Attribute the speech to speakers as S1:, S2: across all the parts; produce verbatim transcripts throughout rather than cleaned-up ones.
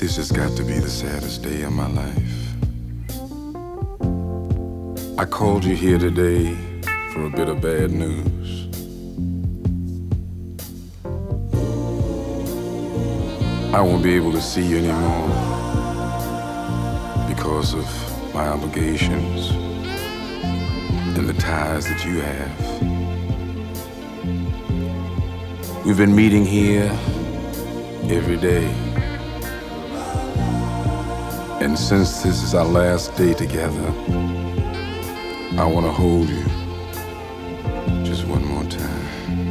S1: This has got to be the saddest day of my life. I called you here today for a bit of bad news. I won't be able to see you anymore because of my obligations and the ties that you have. We've been meeting here every day. And since this is our last day together, I want to hold you just one more time.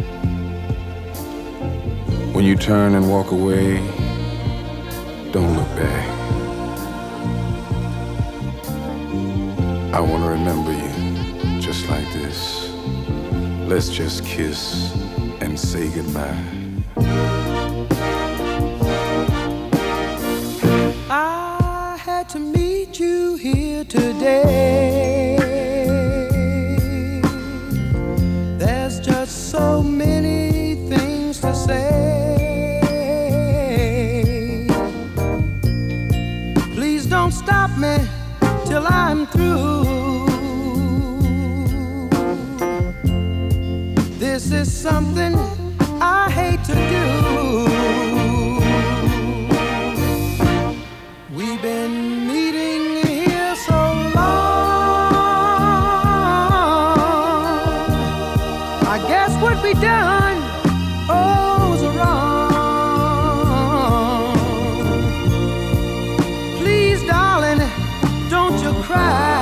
S1: When you turn and walk away, don't look back. I want to remember you just like this. Let's just kiss and say goodbye.
S2: I had to meet you here today. There's just so many things to say. Please don't stop me till I'm through. This is something I hate to do. We've been meeting here so long. I guess what we done, oh, was wrong. Please, darling, don't you cry.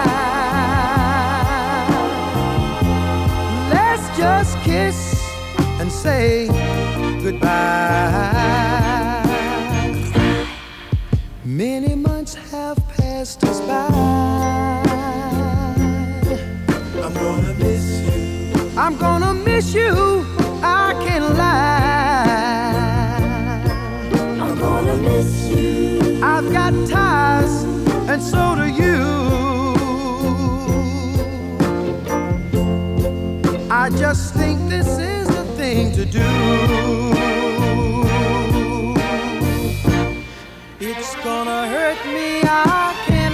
S2: Let's just kiss and say goodbye. Many months have passed us by. I'm gonna miss you. I'm gonna miss you. I can't lie.
S3: I'm gonna miss you.
S2: I've got ties, and so do you. I just think this is the thing to do. It's gonna hurt me, I can't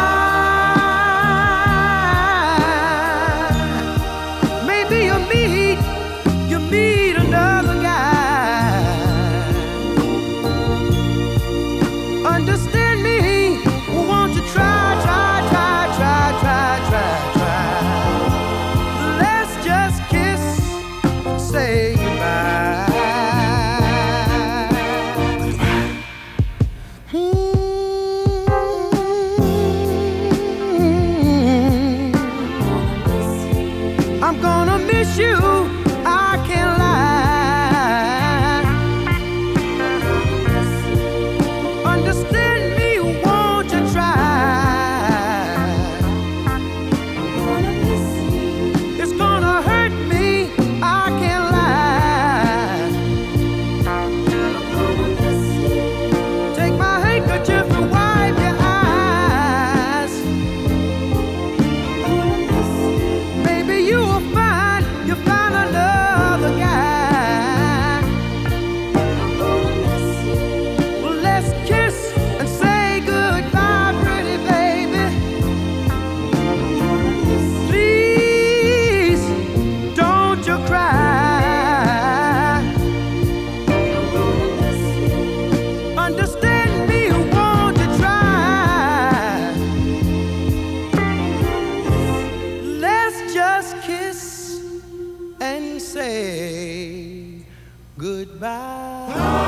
S2: lie. Maybe you meet, you meet another guy. Understand me, won't you try, try, try, try, try, try, try. Let's just kiss and say goodbye. I'm gonna miss you, I can't lie. Understand me, won't you try? It's gonna hurt me, I can't lie. Take my handkerchief and wipe your eyes. Maybe you will find, you find another guy. Well, let's kiss and say goodbye, pretty baby. Please, don't you cry. Understand me, won't you try? Let's just kiss and say goodbye.